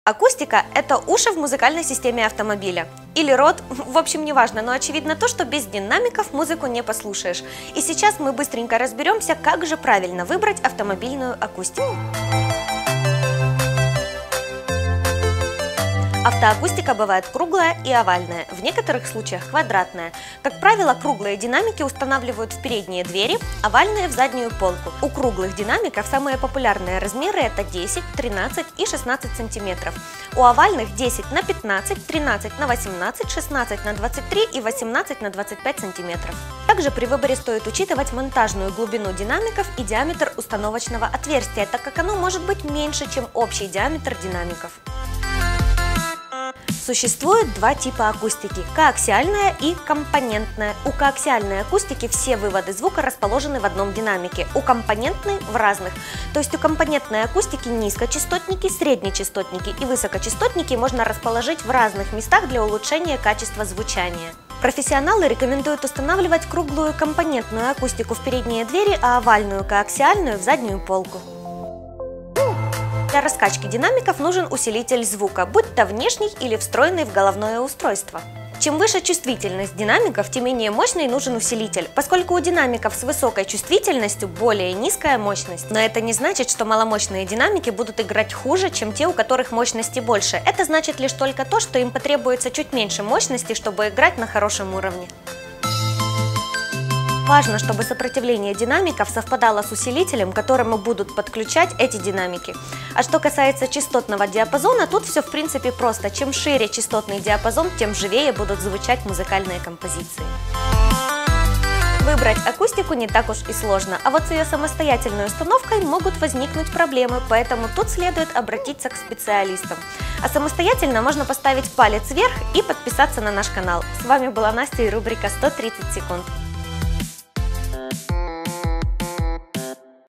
Акустика – это уши в музыкальной системе автомобиля. Или рот, в общем, неважно, но очевидно то, что без динамиков музыку не послушаешь. И сейчас мы быстренько разберемся, как же правильно выбрать автомобильную акустику. Автоакустика бывает круглая и овальная, в некоторых случаях квадратная. Как правило, круглые динамики устанавливают в передние двери, овальные в заднюю полку. У круглых динамиков самые популярные размеры это 10, 13 и 16 см. У овальных 10 на 15, 13 на 18, 16 на 23 и 18 на 25 см. Также при выборе стоит учитывать монтажную глубину динамиков и диаметр установочного отверстия, так как оно может быть меньше, чем общий диаметр динамиков. Существует два типа акустики – коаксиальная и компонентная. У коаксиальной акустики все выводы звука расположены в одном динамике, у компонентной – в разных. То есть у компонентной акустики низкочастотники, среднечастотники и высокочастотники можно расположить в разных местах для улучшения качества звучания. Профессионалы рекомендуют устанавливать круглую компонентную акустику в передние двери, а овальную коаксиальную в заднюю полку. Для раскачки динамиков нужен усилитель звука, будь то внешний или встроенный в головное устройство. Чем выше чувствительность динамиков, тем менее мощный нужен усилитель, поскольку у динамиков с высокой чувствительностью более низкая мощность. Но это не значит, что маломощные динамики будут играть хуже, чем те, у которых мощности больше. Это значит лишь только то, что им потребуется чуть меньше мощности, чтобы играть на хорошем уровне. Важно, чтобы сопротивление динамиков совпадало с усилителем, к которому будут подключать эти динамики. А что касается частотного диапазона, тут все в принципе просто. Чем шире частотный диапазон, тем живее будут звучать музыкальные композиции. Выбрать акустику не так уж и сложно, а вот с ее самостоятельной установкой могут возникнуть проблемы, поэтому тут следует обратиться к специалистам. А самостоятельно можно поставить палец вверх и подписаться на наш канал. С вами была Настя и рубрика «130 секунд».